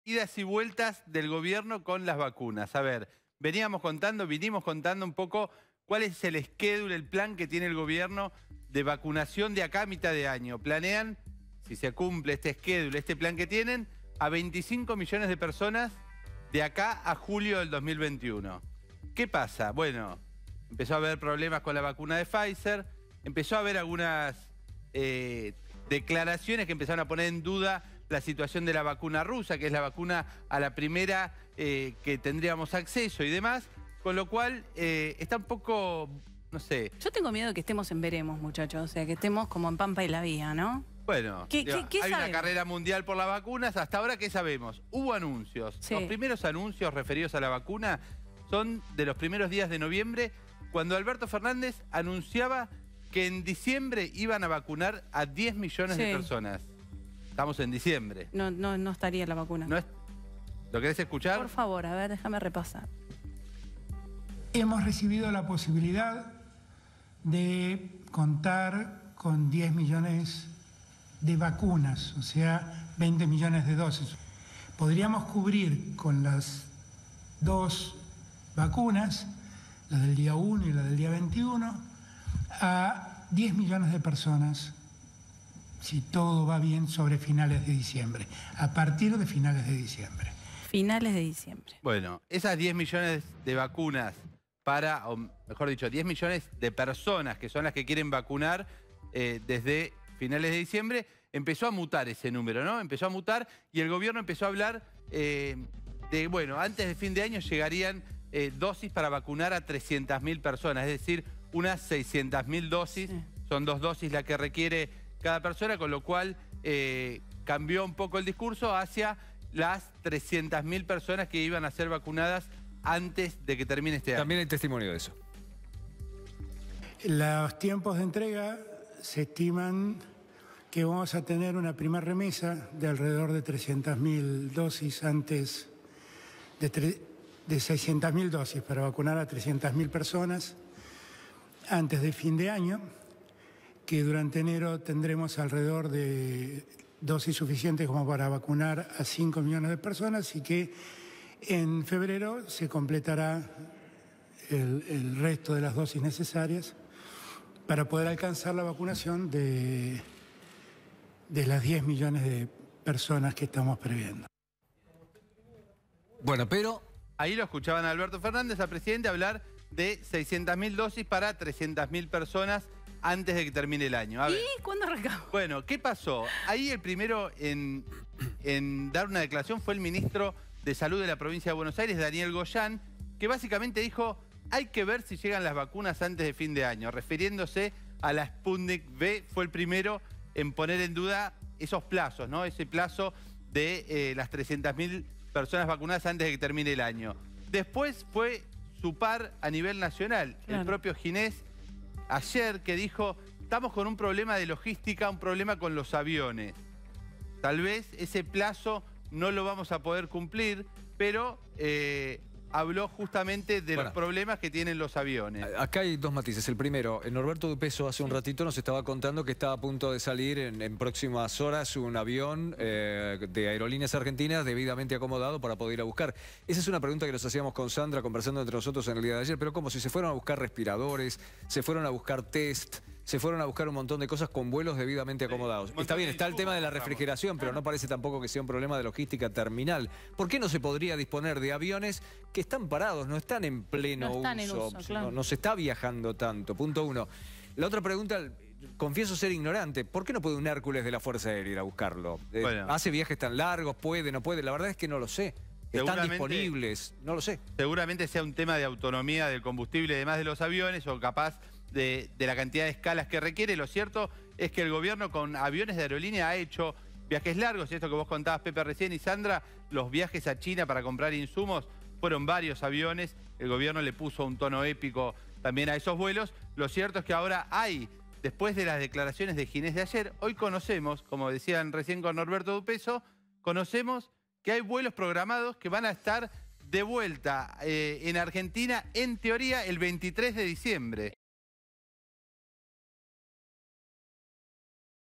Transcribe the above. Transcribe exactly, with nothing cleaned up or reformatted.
Idas y vueltas del gobierno con las vacunas. A ver, veníamos contando, vinimos contando un poco cuál es el schedule, el plan que tiene el gobierno de vacunación de acá a mitad de año. Planean, si se cumple este schedule, este plan que tienen, a veinticinco millones de personas de acá a julio del dos mil veintiuno. ¿Qué pasa? Bueno, empezó a haber problemas con la vacuna de Pfizer, empezó a haber algunas eh, declaraciones que empezaron a poner en duda la situación de la vacuna rusa, que es la vacuna a la primera eh, que tendríamos acceso y demás, con lo cual eh, está un poco, no sé... Yo tengo miedo de que estemos en veremos, muchachos, o sea, que estemos como en Pampa y la Vía, ¿no? Bueno, ¿Qué, digo, qué, qué hay sabemos? una carrera mundial por las vacunas. Hasta ahora, ¿qué sabemos? Hubo anuncios. Sí. Los primeros anuncios referidos a la vacuna son de los primeros días de noviembre, cuando Alberto Fernández anunciaba que en diciembre iban a vacunar a diez millones Sí. de personas. Estamos en diciembre. No, no, no estaría la vacuna. ¿No es... ¿Lo querés escuchar? Por favor, a ver, déjame repasar. Hemos recibido la posibilidad de contar con diez millones de vacunas, o sea, veinte millones de dosis. Podríamos cubrir con las dos vacunas, la del día uno y la del día veintiuno, a diez millones de personas, si todo va bien, sobre finales de diciembre, a partir de finales de diciembre. Finales de diciembre. Bueno, esas diez millones de vacunas para, o mejor dicho, diez millones de personas que son las que quieren vacunar eh, desde finales de diciembre, empezó a mutar ese número, ¿no? Empezó a mutar y el gobierno empezó a hablar eh, de, bueno, antes de fin de año llegarían eh, dosis para vacunar a trescientas mil personas, es decir, unas seiscientas mil dosis, Sí. son dos dosis la que requiere cada persona, con lo cual eh, cambió un poco el discurso hacia las trescientas mil personas que iban a ser vacunadas antes de que termine este año. También hay testimonio de eso. Los tiempos de entrega se estiman que vamos a tener una primera remesa de alrededor de trescientas mil dosis antes de, tre- de seiscientas mil dosis para vacunar a trescientas mil personas antes de fin de año, que durante enero tendremos alrededor de dosis suficientes como para vacunar a cinco millones de personas y que en febrero se completará el, el resto de las dosis necesarias para poder alcanzar la vacunación de, de las diez millones de personas que estamos previendo. Bueno, pero... Ahí lo escuchaban a Alberto Fernández, al presidente, hablar de seiscientas mil dosis para trescientas mil personas antes de que termine el año. A ver. ¿Y cuándo arrancamos? Bueno, ¿qué pasó? Ahí el primero en, en dar una declaración fue el ministro de Salud de la provincia de Buenos Aires, Daniel Goyán, que básicamente dijo, hay que ver si llegan las vacunas antes de fin de año, refiriéndose a la Sputnik V, fue el primero en poner en duda esos plazos, ¿no? Ese plazo de eh, las trescientas mil personas vacunadas antes de que termine el año. Después fue su par a nivel nacional, Claro. el propio Ginés, ayer, que dijo, estamos con un problema de logística, un problema con los aviones. Tal vez ese plazo no lo vamos a poder cumplir, pero eh, habló justamente de Bueno. los problemas que tienen los aviones. Acá hay dos matices. El primero, eh, Norberto Dupeso hace un ratito nos estaba contando que estaba a punto de salir en, en próximas horas un avión eh, de Aerolíneas Argentinas debidamente acomodado para poder ir a buscar. Esa es una pregunta que nos hacíamos con Sandra conversando entre nosotros en el día de ayer, pero como si se fueron a buscar respiradores, se fueron a buscar test, se fueron a buscar un montón de cosas con vuelos debidamente acomodados. un montón Está bien, de está el tema de la insumos, refrigeración, pero no parece tampoco que sea un problema de logística terminal. ¿Por qué no se podría disponer de aviones que están parados, no están en pleno No están en uso? uso, claro. no, no se está viajando tanto, punto uno. La otra pregunta, confieso ser ignorante, ¿por qué no puede un Hércules de la Fuerza Aérea ir a buscarlo? Eh, Bueno. ¿Hace viajes tan largos? ¿Puede, no puede? La verdad es que no lo sé. ¿Están Seguramente- disponibles? No lo sé. Seguramente sea un tema de autonomía del combustible y demás de los aviones, o capaz de, de la cantidad de escalas que requiere. Lo cierto es que el gobierno con aviones de aerolínea ha hecho viajes largos, y esto que vos contabas, Pepe, recién, y Sandra, los viajes a China para comprar insumos, fueron varios aviones. El gobierno le puso un tono épico también a esos vuelos. Lo cierto es que ahora hay, después de las declaraciones de Ginés de ayer, hoy conocemos, como decían recién con Norberto Dupeso, conocemos que hay vuelos programados que van a estar de vuelta eh, en Argentina, en teoría, el veintitrés de diciembre.